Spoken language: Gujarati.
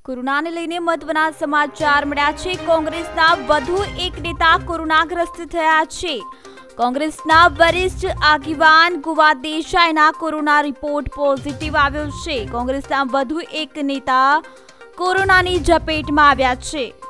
કોરોનાને લઈને મહત્વના સમાચાર મળ્યા છે। કોંગ્રેસના વધુ એક નેતા કોરોનાગ્રસ્ત થયા છે। કોંગ્રેસના વરિષ્ઠ આગેવાન ગુવા દેસાઈના કોરોના રિપોર્ટ પોઝિટિવ આવ્યો છે। કોંગ્રેસના વધુ એક નેતા કોરોનાની ઝપેટમાં આવ્યા છે।